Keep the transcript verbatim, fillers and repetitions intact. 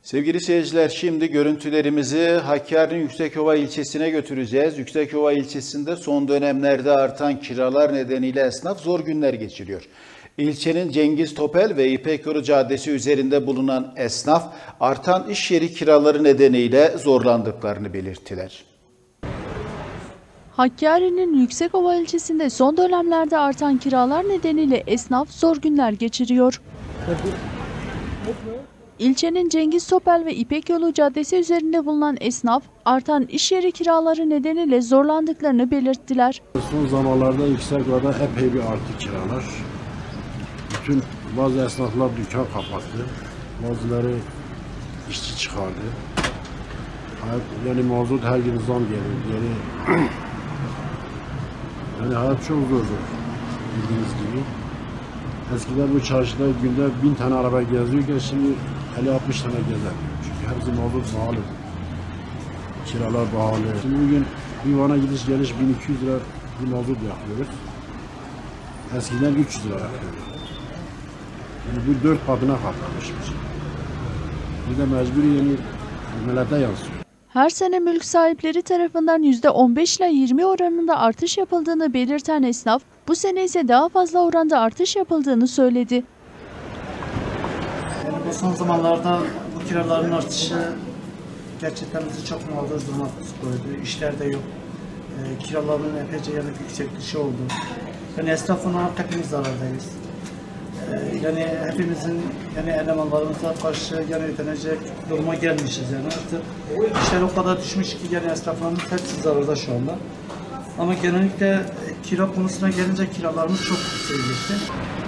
Sevgili seyirciler, şimdi görüntülerimizi Hakkari'nin Yüksekova ilçesine götüreceğiz. Yüksekova ilçesinde son dönemlerde artan kiralar nedeniyle esnaf zor günler geçiriyor. İlçenin Cengiz Topel ve İpek Yolu Caddesi üzerinde bulunan esnaf artan iş yeri kiraları nedeniyle zorlandıklarını belirttiler. Hakkari'nin Yüksekova ilçesinde son dönemlerde artan kiralar nedeniyle esnaf zor günler geçiriyor. İlçenin Cengiz Topel ve İpek Yolu Caddesi üzerinde bulunan esnaf artan iş yeri kiraları nedeniyle zorlandıklarını belirttiler. Son zamanlarda Yüksekova'da epey bir arttı kiralar. Bütün bazı esnaflar dükkan kapattı. Bazıları işçi çıkardı. Yani mazot her gün zam geliyor. Yani, yani hayat çok zordu bildiğiniz gibi. Eskiden bu çarşıda günde bin tane araba geziyorken şimdi elli altmış tane gezemiyor. Çünkü hepsi mazot pahalı. Kiralar pahalı. Şimdi bugün bir Van'a gidiş geliş bin iki yüz lira bir mazot yakıyoruz. Eskiden üç yüz lira yakıyoruz. Yani bu dört katına katlamışmış. Bir de mecburi yeni millete yansıyor. Her sene mülk sahipleri tarafından yüzde on beş ile yirmi oranında artış yapıldığını belirten esnaf, bu sene ise daha fazla oranda artış yapıldığını söyledi. Yani bu son zamanlarda bu kiraların artışı gerçekten bizi çok mağdur duruma koydu. İşler de yok. E, kiraların epeyce yani yüksek dışı oldu. Yani esnaf olarak hepimiz zarardayız. E, yani hepimizin yani elemanlarımıza karşı yani ödenecek duruma gelmişiz yani artık. İşler o kadar düşmüş ki yani esnaflarımız hepsi zararda şu anda. Ama genellikle kira konusuna gelince kiralarımız çok yükseldi.